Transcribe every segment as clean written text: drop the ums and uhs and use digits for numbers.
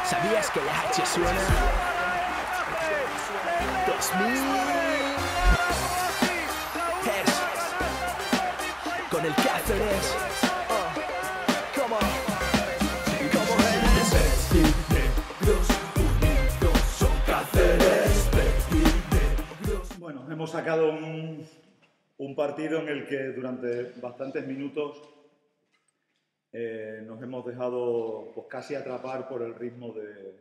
¿Sabías que la H suena? 2000 Hertz con el Cáceres. Como Bueno, hemos sacado un partido en el que durante bastantes minutos nos hemos dejado pues, casi atrapar por el ritmo de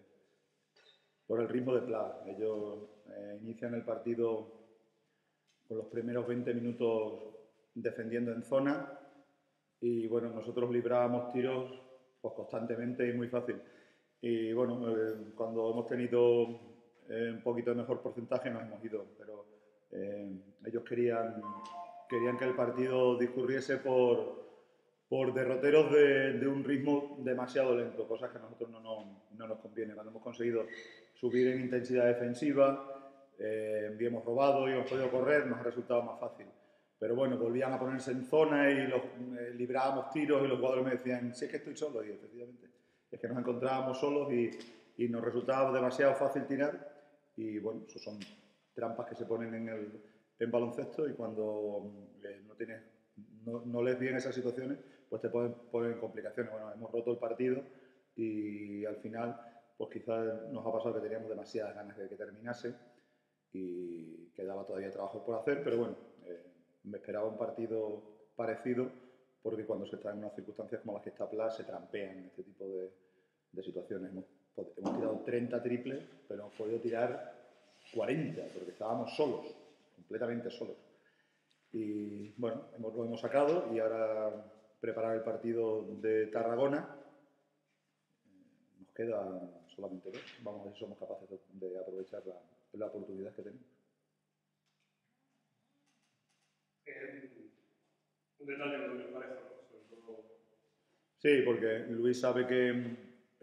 Pla. Ellos inician el partido con los primeros 20 minutos defendiendo en zona y bueno, nosotros librábamos tiros pues, constantemente y muy fácil. Y bueno, cuando hemos tenido un poquito de mejor porcentaje nos hemos ido, pero ellos querían que el partido discurriese por derroteros de un ritmo demasiado lento, cosas que a nosotros no nos conviene. Cuando hemos conseguido subir en intensidad defensiva, y hemos robado y hemos podido correr, nos ha resultado más fácil. Pero bueno, volvían a ponerse en zona y librábamos tiros y los jugadores me decían, sí, es que estoy solo, y efectivamente es que nos encontrábamos solos y nos resultaba demasiado fácil tirar y bueno, eso son trampas que se ponen en baloncesto y cuando no lees bien esas situaciones, pues te pueden poner en complicaciones. Bueno, hemos roto el partido y al final, pues quizás nos ha pasado que teníamos demasiadas ganas de que terminase y quedaba todavía trabajo por hacer, pero bueno, me esperaba un partido parecido porque cuando se está en unas circunstancias como las que está Pla, se trampean en este tipo de situaciones. Hemos tirado 30 triples, pero hemos podido tirar 40 porque estábamos solos, completamente solos. Y bueno, lo hemos sacado y ahora preparar el partido de Tarragona. Nos quedan solamente 2. Vamos a ver si somos capaces de aprovechar la oportunidad que tenemos. Un detalle de lo que me parece, sobre todo. Sí, porque Luis sabe que,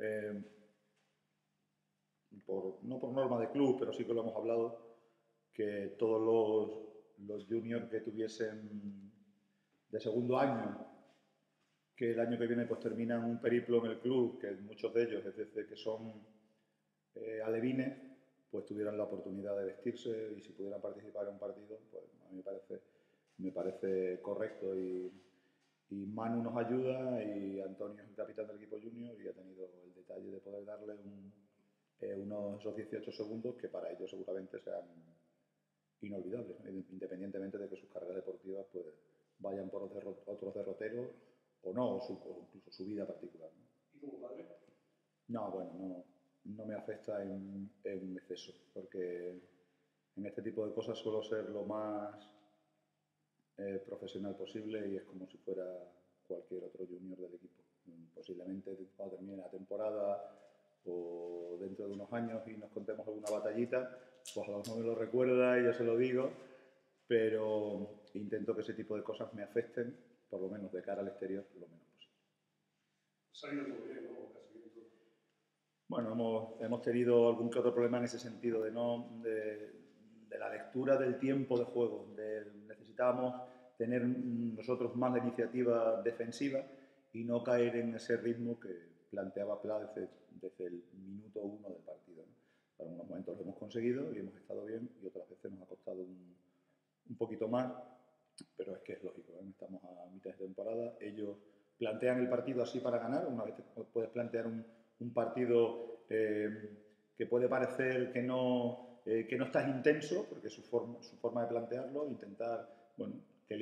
no por norma de club, pero sí que lo hemos hablado, que todos los juniors que tuviesen de segundo año, que el año que viene pues terminan un periplo en el club, que muchos de ellos, es decir, que son alevines, pues tuvieran la oportunidad de vestirse y si pudieran participar en un partido, pues a mí me parece correcto y Manu nos ayuda y Antonio es el capitán del equipo junior y ha tenido el detalle de poder darle esos 18 segundos que para ellos seguramente sean inolvidables, ¿no? Independientemente de que sus carreras deportivas pues, vayan por otros derroteros o no, o incluso su vida particular, ¿no? ¿Y como padre? No, bueno, no me afecta en exceso, porque en este tipo de cosas suelo ser lo más profesional posible y es como si fuera cualquier otro junior del equipo. Posiblemente cuando termine la temporada o dentro de unos años y nos contemos alguna batallita, pues a lo mejor me lo recuerda y yo se lo digo, pero intento que ese tipo de cosas me afecten, por lo menos de cara al exterior, lo menos posible. Ha salido todo bien, ¿no? Casi bien todo. Bueno, hemos tenido algún que otro problema en ese sentido, de la lectura del tiempo de juego. Necesitábamos tener nosotros más la iniciativa defensiva y no caer en ese ritmo que planteaba Pla desde el minuto 1 del partido, ¿no? En algunos momentos lo hemos conseguido y hemos estado bien y otras veces nos ha costado un poquito más, pero es que es lógico, ¿eh? Estamos a mitad de temporada, ellos plantean el partido así para ganar. Una vez puedes plantear un partido que puede parecer que no estás intenso, porque es su forma de plantearlo, intentar, bueno, que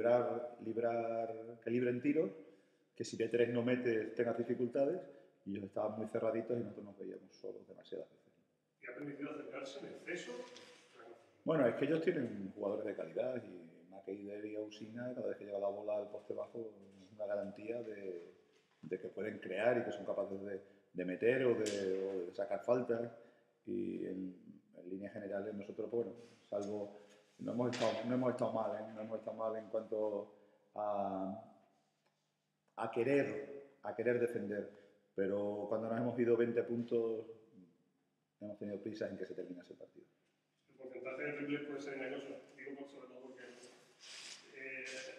libren tiros, que si de 3 no metes tengas dificultades, y ellos estaban muy cerraditos y nosotros nos veíamos solos demasiadas veces. ¿Y ha permitido acercarse en exceso? Bueno, es que ellos tienen jugadores de calidad y Makeider y Ausina, cada vez que llega la bola al poste bajo, es una garantía de que pueden crear y que son capaces de meter o de sacar faltas. Y en líneas generales nosotros, bueno, salvo, no hemos estado mal, ¿eh? No hemos estado mal en cuanto a querer defender, pero cuando nos hemos ido 20 puntos hemos tenido prisa en que se terminase el partido. El porcentaje de triples puede ser engañoso, digo sobre todo porque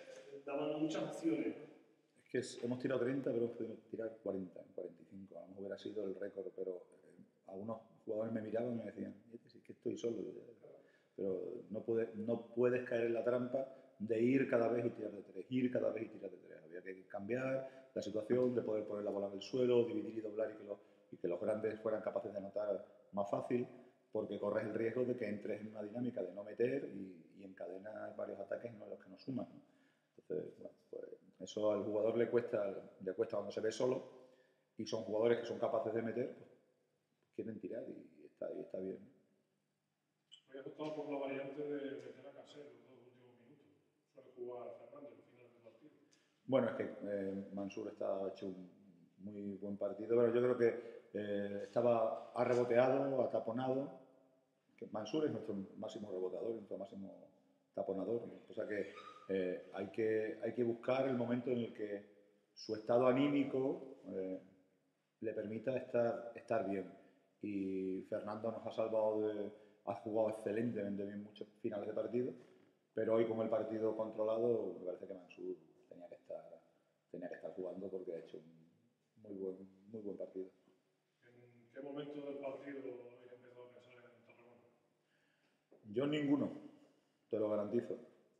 daban muchas opciones. Es que hemos tirado 30, pero hemos podido tirar 40, 45. A lo mejor hubiera hubiera sido el récord, pero algunos jugadores me miraban y me decían, si es que estoy solo, pero no puedes caer en la trampa de ir cada vez y tirar de tres, ir cada vez y tirar de tres. Había que cambiar la situación, de poder poner la bola en el suelo, dividir y doblar y que los grandes fueran capaces de anotar más fácil, porque corres el riesgo de que entres en una dinámica de no meter y encadenas varios ataques en los que no suman, ¿no? Entonces, bueno, pues eso al jugador le cuesta cuando se ve solo, y son jugadores que son capaces de meter, pues quieren tirar y está bien. Hoy has optado por la variante de meter a Casero en los últimos minutos. Suele jugar Fernández al final del partido. Bueno, es que Mansur ha hecho un muy buen partido, pero yo creo que ha reboteado, ha taponado. Que Mansur es nuestro máximo reboteador, nuestro máximo taponador, ¿no? O sea que hay que buscar el momento en el que su estado anímico le permita estar bien. Y Fernando nos ha salvado ha jugado excelentemente bien muchos finales de partido, pero hoy con el partido controlado me parece que Mansur tenía que estar jugando porque ha hecho un muy buen partido. ¿En qué momento del partido habéis empezado a pensar en Tarragona? Yo ninguno, te lo garantizo,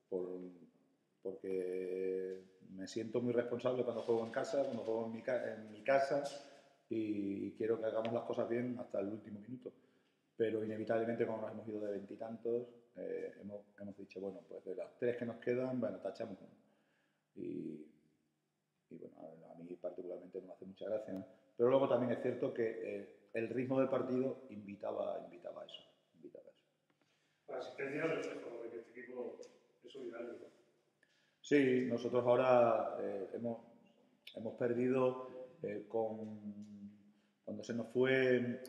porque me siento muy responsable cuando juego en casa, cuando juego en mi casa, y quiero que hagamos las cosas bien hasta el último minuto. Pero inevitablemente, como nos hemos ido de veintitantos, hemos dicho, bueno, pues de las tres que nos quedan, bueno, tachamos uno. Y bueno, a mí particularmente no me hace mucha gracia, ¿no? Pero luego también es cierto que el ritmo del partido invitaba a eso. La asistencia es reflejo de que este equipo es solidario, ¿no? Sí, nosotros ahora hemos perdido cuando se nos fue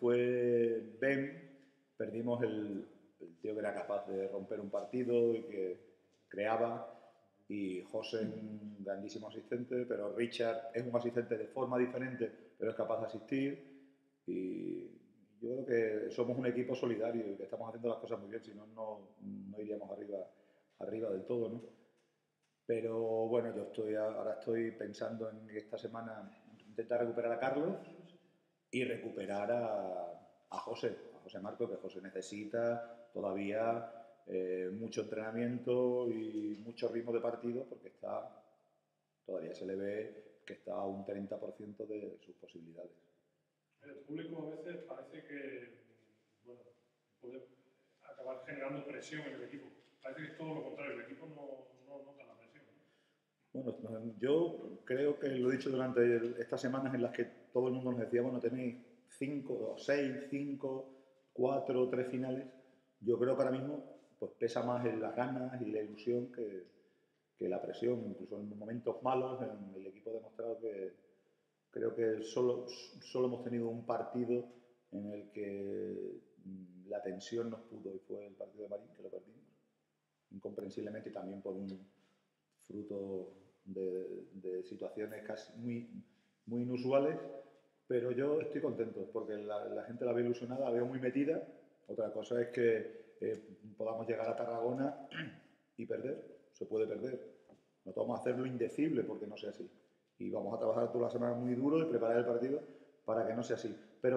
Ben, perdimos el tío que era capaz de romper un partido y que creaba, y José es un grandísimo asistente, pero Richard es un asistente de forma diferente, pero es capaz de asistir, y yo creo que somos un equipo solidario y que estamos haciendo las cosas muy bien, si no, no iríamos arriba del todo, ¿no? Pero bueno, ahora estoy pensando en esta semana intentar recuperar a Carlos y recuperar a José Marco, que José necesita todavía mucho entrenamiento y mucho ritmo de partido, porque todavía se le ve que está a un 30% de sus posibilidades. El público a veces parece que puede acabar generando presión en el equipo. Parece que es todo lo contrario, el equipo no nota la presión. Bueno, yo creo que lo he dicho durante estas semanas en las que todo el mundo nos decía, bueno, tenéis 5, 6, 5, 4, 3 finales. Yo creo que ahora mismo pues pesa más en las ganas y la ilusión que la presión. Incluso en momentos malos el equipo ha demostrado que creo que solo hemos tenido un partido en el que la tensión nos pudo, y fue el partido de Marín, que lo perdimos incomprensiblemente, y también por un fruto de situaciones casi muy inusuales, pero yo estoy contento porque la gente la ve ilusionada, la veo muy metida. Otra cosa es que podamos llegar a Tarragona y perder, se puede perder. No vamos a hacer lo indecible porque no sea así, y vamos a trabajar toda la semana muy duro y preparar el partido para que no sea así. Pero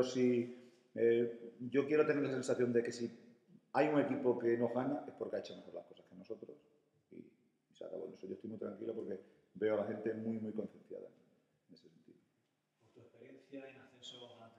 yo quiero tener la sensación de que si hay un equipo que nos gana es porque ha hecho mejor las cosas que nosotros, y se acabó eso. Yo estoy muy tranquilo porque veo a la gente muy concienciada en ese sentido. Por tu experiencia en ascensos a